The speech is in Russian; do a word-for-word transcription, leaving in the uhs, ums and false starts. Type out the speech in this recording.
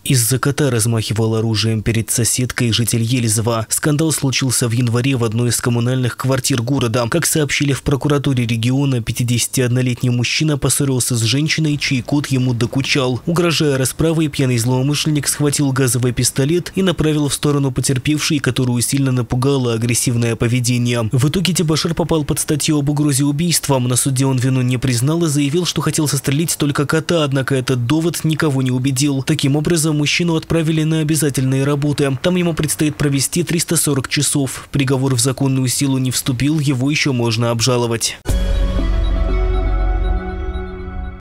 Из-за кота размахивал оружием перед соседкой житель Елизова. Скандал случился в январе в одной из коммунальных квартир города. Как сообщили в прокуратуре региона, пятидесятиоднолетний мужчина поссорился с женщиной, чей кот ему докучал. Угрожая расправой, пьяный злоумышленник схватил газовый пистолет и направил в сторону потерпевшей, которую сильно напугало агрессивное поведение. В итоге дебошир попал под статью об угрозе убийством. На суде он вину не признал и заявил, что хотел застрелить только кота, однако этот довод никого не убедил. Таким образом, мужчину отправили на обязательные работы. Там ему предстоит провести триста сорок часов. Приговор в законную силу не вступил, его еще можно обжаловать.